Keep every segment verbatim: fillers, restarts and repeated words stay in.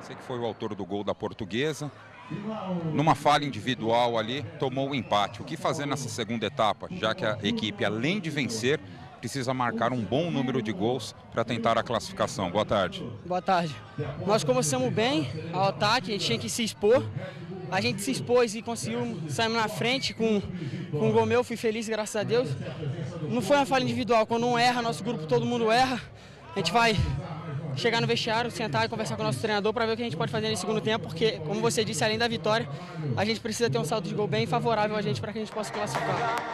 Você que foi o autor do gol da Portuguesa, numa falha individual ali, tomou o empate. O que fazer nessa segunda etapa, já que a equipe, além de vencer, precisa marcar um bom número de gols para tentar a classificação? Boa tarde. Boa tarde. Nós começamos bem ao ataque, a gente tinha que se expor. A gente se expôs e conseguiu sair na frente com, com o gol meu, fui feliz, graças a Deus. Não foi uma falha individual, quando um erra, nosso grupo todo mundo erra. A gente vai chegar no vestiário, sentar e conversar com o nosso treinador para ver o que a gente pode fazer nesse segundo tempo, porque, como você disse, além da vitória, a gente precisa ter um saldo de gol bem favorável a gente para que a gente possa classificar.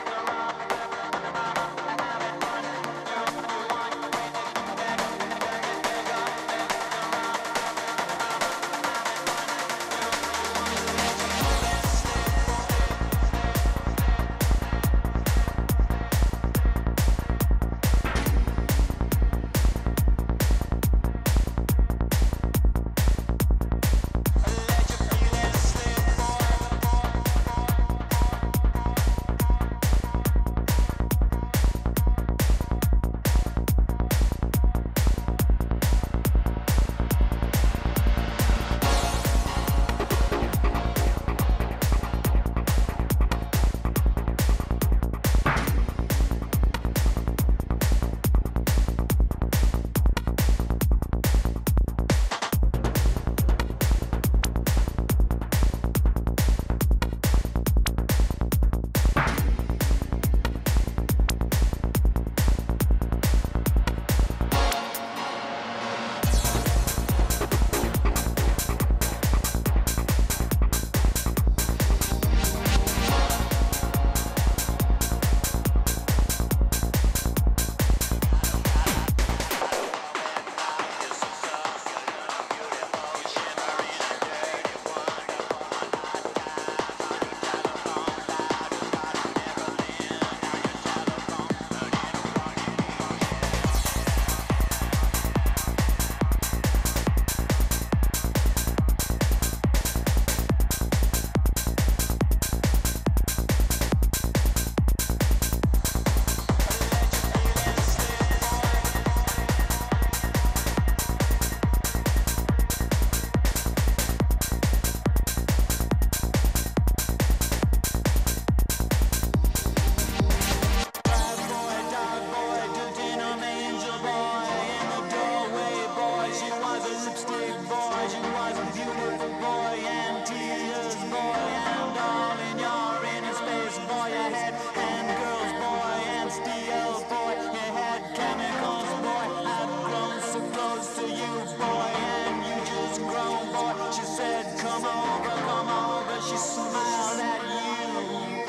She smiled at you,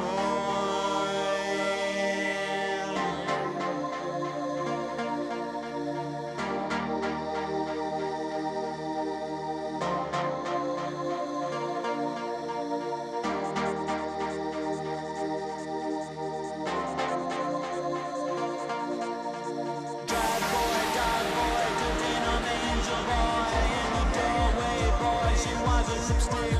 Bad boy, dog boy, good in an angel boy. In the doorway, boy, she was a lipstick